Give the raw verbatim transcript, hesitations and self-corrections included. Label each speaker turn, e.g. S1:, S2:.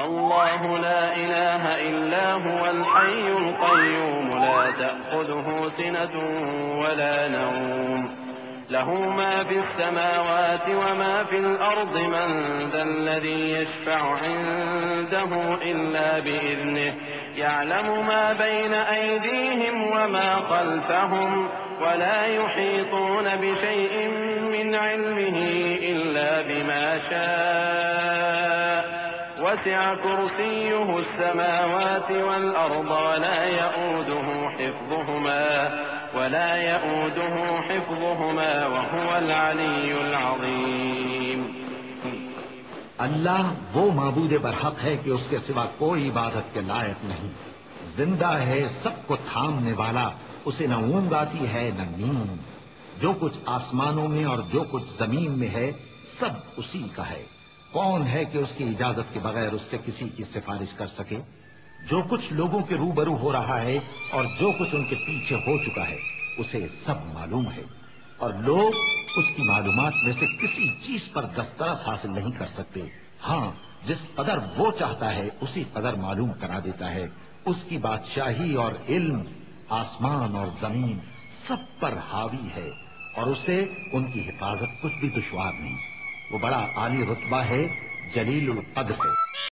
S1: الله لا إله إلا هو الحي القيوم لا تأخذه سنة ولا نوم له ما في السماوات وما في الأرض من ذا الذي يشفع عنده إلا بإذنه يعلم ما بين أيديهم وما خلفهم ولا يحيطون بشيء من علمه إلا بما شاء وسع كرسيه السماوات والأرض ولا يؤوده حفظهما ولا يؤوده حفظهما وهو العلي العظيم.
S2: اللہ وہ معبود برحق ہے کہ اس کے سوا کوئی عبادت کے لائق نہیں. زندہ ہے، سب کو تھامنے والا، اسے نہ اونگ آتی ہے نہ نیند. جو کچھ آسمانوں میں اور جو کچھ زمین میں ہے سب اسی کا ہے. کون ہے کہ اس کی اجازت کے بغیر اس سے کسی کی سفارش کر سکے؟ جو کچھ لوگوں کے روبرو ہو رہا ہے اور جو کچھ ان کے پیچھے ہو چکا ہے اسے سب معلوم ہے، اور لوگ اس کی معلومات میں سے کسی چیز پر دسترس حاصل نہیں کر سکتے. ہاں، جس قدر وہ چاہتا ہے اسی قدر معلوم کرا دیتا ہے. اس کی بادشاہی اور علم آسمان اور زمین سب پر حاوی ہے، اور اسے ان کی حفاظت کچھ بھی دشوار نہیں. وہ بڑا عالی رتبہ ہے، جلیل القدر ہے.